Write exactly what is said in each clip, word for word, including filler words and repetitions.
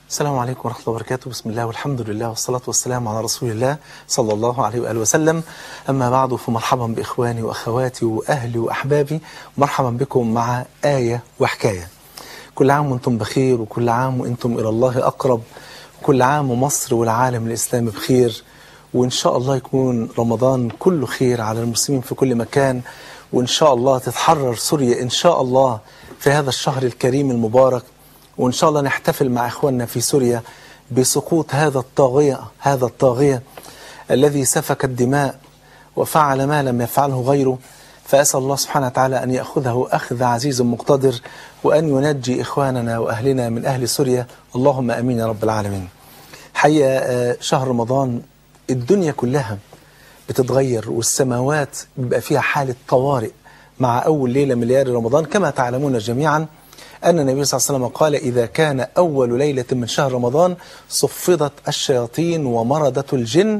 السلام عليكم ورحمة الله وبركاته. بسم الله والحمد لله والصلاة والسلام على رسول الله صلى الله عليه وآله وسلم. أما بعد، فمرحبا بإخواني وأخواتي وأهلي وأحبابي، مرحبا بكم مع آية وحكاية. كل عام وأنتم بخير، وكل عام وأنتم إلى الله أقرب، كل عام ومصر والعالم الإسلامي بخير، وإن شاء الله يكون رمضان كله خير على المسلمين في كل مكان، وإن شاء الله تتحرر سوريا إن شاء الله في هذا الشهر الكريم المبارك، وإن شاء الله نحتفل مع إخواننا في سوريا بسقوط هذا الطاغية هذا الطاغية الذي سفك الدماء وفعل ما لم يفعله غيره. فأسأل الله سبحانه وتعالى أن يأخذه أخذ عزيز مقتدر، وأن ينجي إخواننا وأهلنا من أهل سوريا، اللهم أمين يا رب العالمين. حقيقة شهر رمضان الدنيا كلها بتتغير، والسماوات بيبقى فيها حالة طوارئ مع أول ليلة من ليالي رمضان. كما تعلمون جميعا أن النبي صلى الله عليه وسلم قال: إذا كان أول ليلة من شهر رمضان صفدت الشياطين ومردت الجن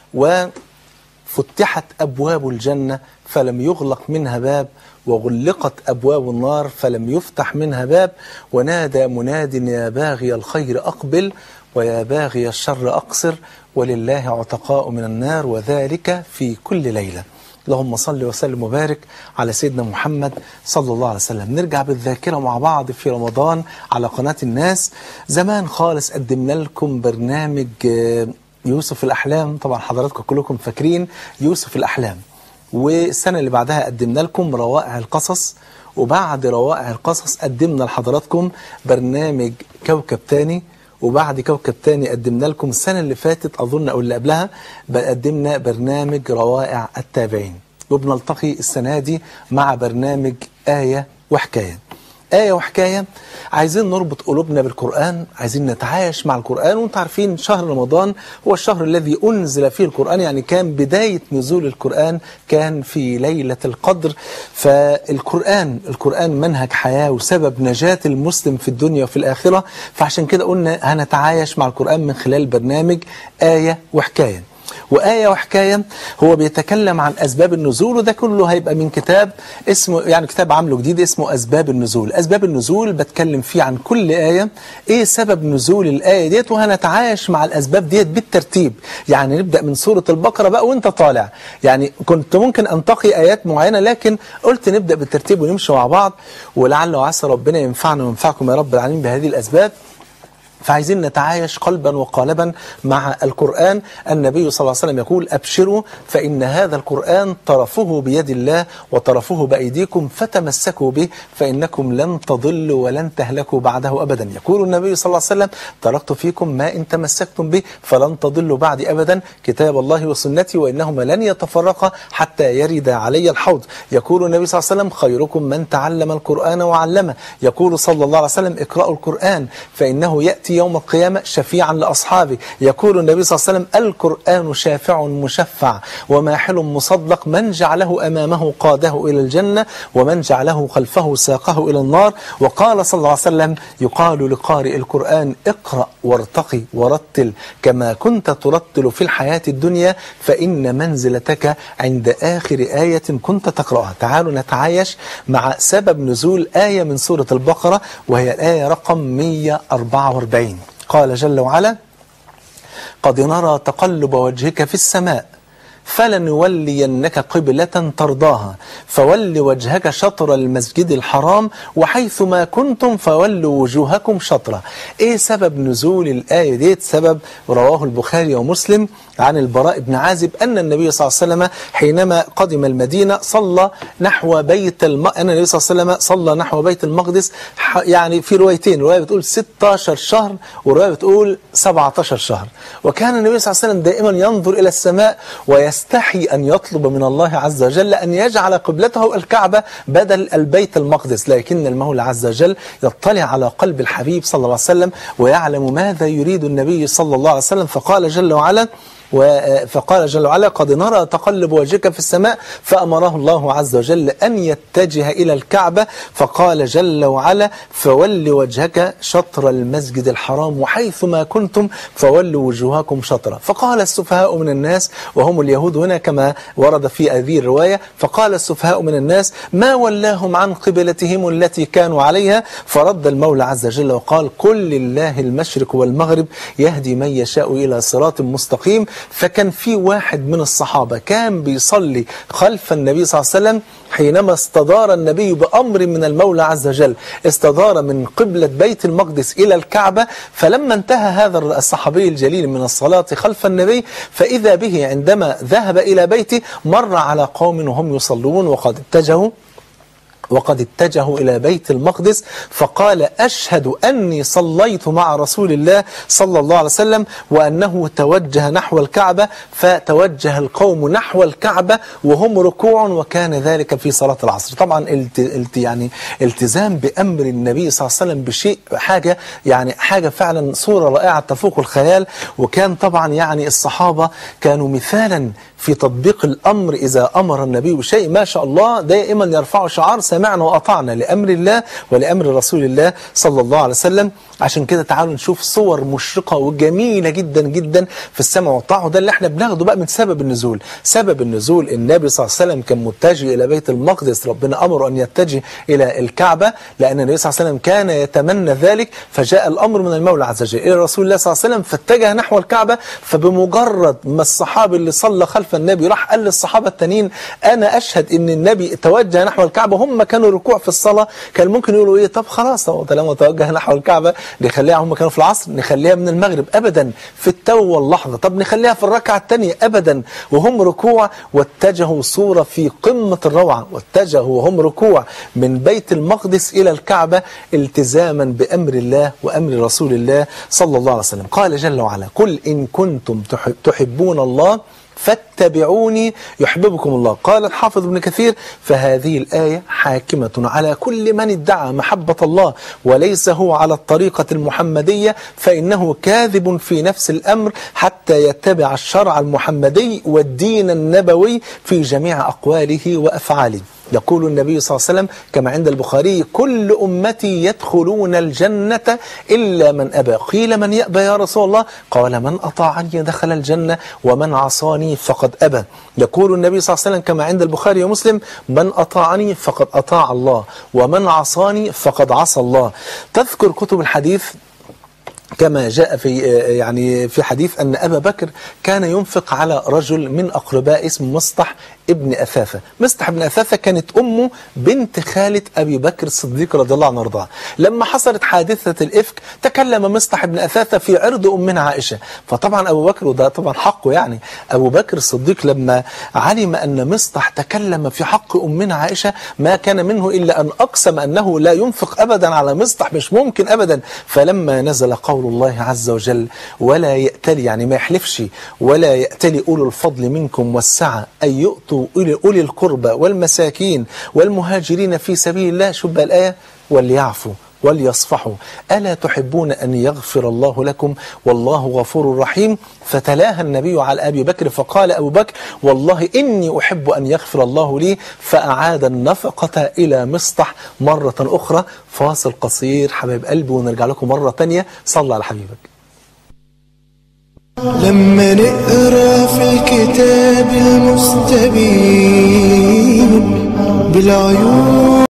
وفتحت أبواب الجنة فلم يغلق منها باب، وغلقت أبواب النار فلم يفتح منها باب، ونادى مناد: يا باغي الخير أقبل ويا باغي الشر أقصر، ولله عتقاء من النار، وذلك في كل ليلة. اللهم صل وسلم وبارك على سيدنا محمد صلى الله عليه وسلم. نرجع بالذاكرة مع بعض في رمضان على قناة الناس. زمان خالص قدمنا لكم برنامج يوسف الأحلام، طبعا حضراتكم كلكم فاكرين يوسف الأحلام، والسنة اللي بعدها قدمنا لكم روائع القصص، وبعد روائع القصص قدمنا لحضراتكم برنامج كوكب تاني، وبعد كوكب تاني قدمنا لكم السنة اللي فاتت أظن أو اللي قبلها قدمنا برنامج روائع التابعين، وبنلتقي السنة دي مع برنامج آية وحكاية. آية وحكاية عايزين نربط قلوبنا بالقرآن، عايزين نتعايش مع القرآن. وانتم عارفين شهر رمضان هو الشهر الذي أنزل فيه القرآن، يعني كان بداية نزول القرآن كان في ليلة القدر. فالقرآن القرآن منهج حياة وسبب نجاة المسلم في الدنيا وفي الآخرة، فعشان كده قلنا هنتعايش مع القرآن من خلال برنامج آية وحكاية. وآية وحكاية هو بيتكلم عن أسباب النزول، وده كله هيبقى من كتاب اسمه، يعني كتاب عامله جديد اسمه أسباب النزول. أسباب النزول بتكلم فيه عن كل آية إيه سبب نزول الآية ديت، وهنتعايش مع الأسباب ديت بالترتيب. يعني نبدأ من سورة البقرة بقى وانت طالع، يعني كنت ممكن أنتقي آيات معينة، لكن قلت نبدأ بالترتيب ونمشي مع بعض، ولعل وعسى ربنا ينفعنا وينفعكم يا رب العالمين بهذه الأسباب. فعايزين نتعايش قلبا وقالبا مع القرآن. النبي صلى الله عليه وسلم يقول: أبشروا فإن هذا القرآن طرفه بيد الله وطرفه بأيديكم، فتمسكوا به فإنكم لن تضلوا ولن تهلكوا بعده أبدا. يقول النبي صلى الله عليه وسلم: تركت فيكم ما إن تمسكتم به فلن تضلوا بعدي أبدا، كتاب الله وسنتي، وإنهما لن يتفرقا حتى يرد علي الحوض. يقول النبي صلى الله عليه وسلم: خيركم من تعلم القرآن وعلمه. يقول صلى الله عليه وسلم: اقرأوا القرآن فإنه يأتي يوم القيامة شفيعا لأصحابه. يقول النبي صلى الله عليه وسلم: القرآن شافع مشفع وماحل مصدق، من جعله أمامه قاده إلى الجنة ومن جعله خلفه ساقه إلى النار. وقال صلى الله عليه وسلم: يقال لقارئ القرآن: اقرأ وارتقي ورتل كما كنت ترتل في الحياة الدنيا، فإن منزلتك عند آخر آية كنت تقرأها. تعالوا نتعايش مع سبب نزول آية من سورة البقرة، وهي الآية رقم مئة وأربعة وأربعين. قال جل وعلا: قد نرى تقلب وجهك في السماء فلنولينك قبلة ترضاها فول وجهك شطر المسجد الحرام وحيث ما كنتم فولوا وجوهكم شطرة. ايه سبب نزول الآية ديت؟ سبب رواه البخاري ومسلم عن البراء بن عازب أن النبي صلى الله عليه وسلم حينما قدم المدينة صلى نحو بيت الم... أن النبي صلى الله عليه وسلم صلى نحو بيت المقدس، يعني في روايتين، رواية بتقول ستة عشر شهر ورواية بتقول سبعة عشر شهر. وكان النبي صلى الله عليه وسلم دائما ينظر إلى السماء ويستحي أن يطلب من الله عز وجل أن يجعل قبلته الكعبة بدل البيت المقدس، لكن المولى عز وجل يطلع على قلب الحبيب صلى الله عليه وسلم ويعلم ماذا يريد النبي صلى الله عليه وسلم. فقال جل وعلا: فقال جل وعلا قد نرى تقلب وجهك في السماء فأمره الله عز وجل أن يتجه إلى الكعبة فقال جل وعلا فول وجهك شطر المسجد الحرام وحيثما كنتم فولوا وجوهكم شطرة. فقال السفهاء من الناس وهم اليهود هنا كما ورد في هذه الرواية، فقال السفهاء من الناس ما ولاهم عن قبلتهم التي كانوا عليها؟ فرد المولى عز وجل وقال قل لله المشرق والمغرب يهدي من يشاء إلى صراط مستقيم. فكان في واحد من الصحابة كان بيصلي خلف النبي صلى الله عليه وسلم حينما استدار النبي بأمر من المولى عز وجل، استدار من قبلة بيت المقدس إلى الكعبة. فلما انتهى هذا الصحابي الجليل من الصلاة خلف النبي فإذا به عندما ذهب إلى بيته مر على قوم وهم يصلون وقد اتجهوا وقد اتجهوا إلى بيت المقدس، فقال أشهد أني صليت مع رسول الله صلى الله عليه وسلم وأنه توجه نحو الكعبة. فتوجه القوم نحو الكعبة وهم ركوع، وكان ذلك في صلاة العصر. طبعا الت... الت... يعني التزام بأمر النبي صلى الله عليه وسلم بشيء حاجة يعني حاجة فعلا صورة رائعة تفوق الخيال. وكان طبعا يعني الصحابة كانوا مثالا في تطبيق الأمر. إذا أمر النبي بشيء ما شاء الله دائما يرفعوا شعار سمعنا وأطعنا لأمر الله ولأمر رسول الله صلى الله عليه وسلم. عشان كده تعالوا نشوف صور مشرقة وجميلة جدا جدا في السمع والطاعة، وده اللي احنا بناخده بقى من سبب النزول. سبب النزول النبي صلى الله عليه وسلم كان متجه إلى بيت المقدس، ربنا أمره أن يتجه إلى الكعبة لأن النبي صلى الله عليه وسلم كان يتمنى ذلك. فجاء الأمر من المولى عز وجل إلى رسول الله صلى الله عليه وسلم فاتجه نحو الكعبة. فبمجرد ما الصحابي اللي صلى خلف النبي راح قال للصحابة التانيين أنا أشهد إن النبي توجه نحو الكعبة، هم كانوا ركوع في الصلاة، كان ممكن يقولوا إيه طب خلاص هو طالما توجه نحو الكعبة نخليها، هم كانوا في العصر نخليها من المغرب أبدا في التو واللحظة، طب نخليها في الركعة الثانية أبدا، وهم ركوع. واتجهوا صورة في قمة الروعة، واتجهوا وهم ركوع من بيت المقدس إلى الكعبة التزاما بأمر الله وأمر رسول الله صلى الله عليه وسلم. قال جل وعلا قل إن كنتم تحبون الله فاتبعوني يحببكم الله. قال الحافظ ابن كثير فهذه الآية حاكمة على كل من ادعى محبة الله وليس هو على الطريقة المحمدية فإنه كاذب في نفس الأمر حتى يتبع الشرع المحمدي والدين النبوي في جميع أقواله وأفعاله. يقول النبي صلى الله عليه وسلم كما عند البخاري كل أمتي يدخلون الجنة إلا من أبى. قيل من يأبى يا رسول الله؟ قال من أطاعني دخل الجنة ومن عصاني فقد أبى. يقول النبي صلى الله عليه وسلم كما عند البخاري ومسلم من أطاعني فقد أطاع الله ومن عصاني فقد عصى الله. تذكر كتب الحديث كما جاء في يعني في حديث أن أبا بكر كان ينفق على رجل من أقرباء اسمه مصطح ابن أثاثة. مصطح ابن أثاثة كانت أمه بنت خالة أبي بكر الصديق رضي الله عنه وارضاه. لما حصلت حادثة الإفك تكلم مصطح ابن أثاثة في عرض أمنا عائشة، فطبعا أبو بكر وده طبعا حقه يعني أبو بكر الصديق لما علم أن مصطح تكلم في حق أمنا عائشة ما كان منه إلا أن أقسم أنه لا ينفق أبدا على مصطح، مش ممكن أبدا. فلما نزل قول الله عز وجل ولا يأتلي يعني ما يحلفش ولا يأتلي أولو الفضل منكم والسعة أن يؤتوا أولي القربى والمساكين والمهاجرين في سبيل الله، شوف بقى الآية وليعفوا وليصفحوا ألا تحبون أن يغفر الله لكم والله غفور رحيم. فتلاها النبي على أبي بكر فقال أبو بكر والله إني أحب أن يغفر الله لي، فأعاد النفقة إلى مصطح مرة أخرى. فاصل قصير حبايب قلبي ونرجع لكم مرة تانية. صلى على حبيبك. لما نقرأ في الكتاب المستبين بالعيون